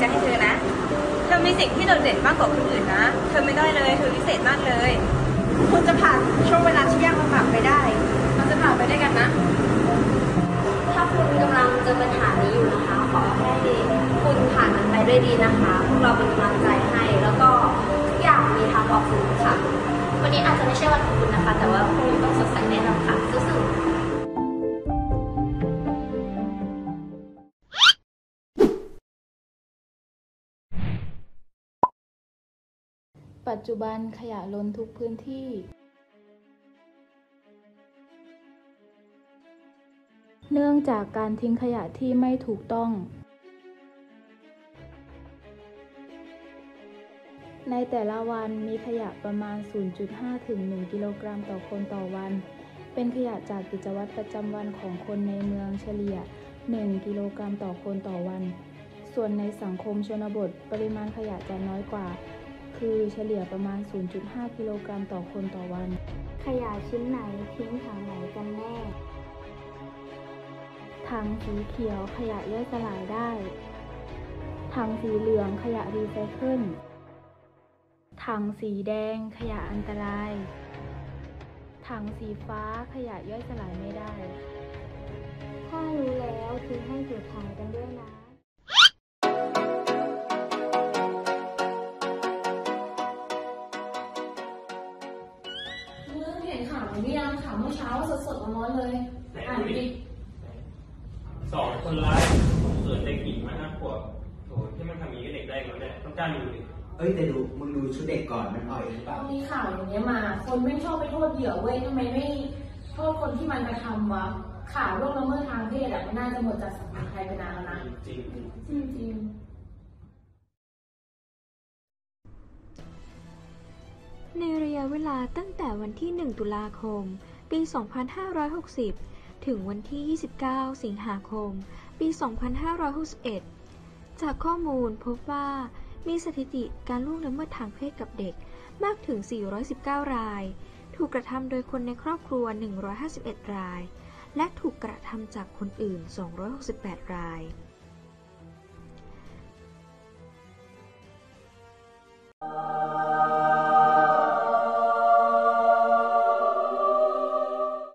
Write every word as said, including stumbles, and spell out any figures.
ใจให้เธอนะเธอมีสิ่งที่โดดเด่นมากกว่าคนอื่นนะเธอไม่ได้เลยเธอพิเศษมากเลยคุณจะผ่านช่วงเวลาที่ยากลำบากไปได้เราจะผ่านไปได้กันนะถ้าคุณกำลังเจอปัญหานี้อยู่นะคะขอให้คุณผ่านมันไปด้วยดีนะคะพวกเราเป็นกำลังใจให้แล้วก็ทุกอย่างมีทางออกเสมอค่ะวันนี้อาจจะไม่ใช่วันของคุณนะคะแต่ว่าคุณต้องสดใสแน่นอนค่ะสู้ๆปัจจุบันขยะล้นทุกพื้นที่เนื่องจากการทิ้งขยะที่ไม่ถูกต้องในแต่ละวันมีขยะประมาณ ศูนย์จุดห้า ถึง หนึ่ง กิโลกรัมต่อคนต่อวันเป็นขยะจากกิจวัตรประจำวันของคนในเมืองเฉลี่ย หนึ่ง กิโลกรัมต่อคนต่อวันส่วนในสังคมชนบทปริมาณขยะจะน้อยกว่าคือเฉลี่ยประมาณ ศูนย์จุดห้า กิโลกรัมต่อคนต่อวันขยะชิ้นไหนทิ้งถังไหนกันแน่ถังสีเขียวขยะย่อยสลายได้ถังสีเหลืองขยะรีไซเคิลถังสีแดงขยะอันตรายถังสีฟ้าขยะย่อยสลายไม่ได้ถ้ารู้แล้วทิ้งให้ถูกถังกันด้วยนะมึงเห็นข่าวนี้ยังข่าวเมื่อเช้าสดๆร้อนๆเลยอ่านดิสองคนร้ายเกิดเด็กหญิงมาห้าขวบโถที่มันทำอย่างนี้กับเด็กได้แล้วเนี่ยต้องกล้าดูดิเอ้ยแต่ดูมึงดูชุดเด็กก่อนมันอ่อยหรือเปล่ามีข่าวอย่างเงี้ยมาคนไม่ชอบไปโทษเหยื่อเว้ยทำไมไม่โทษคนที่มันกระทำวะข่าวล่วงละเมิดทางเพศอะมันน่าจะหมดจากสังคมไทยไปนานแล้วนะจริงจริงจริงในระยะเวลาตั้งแต่วันที่หนึ่งตุลาคมปีสองพันห้าร้อยหกสิบถึงวันที่ยี่สิบเก้าสิงหาคมปีสองพันห้าร้อยหกสิบเอ็ดจากข้อมูลพบว่ามีสถิติการล่วงละเมิดทางเพศกับเด็กมากถึงสี่ร้อยสิบเก้ารายถูกกระทำโดยคนในครอบครัวหนึ่งร้อยห้าสิบเอ็ดรายและถูกกระทำจากคนอื่นสองร้อยหกสิบแปดราย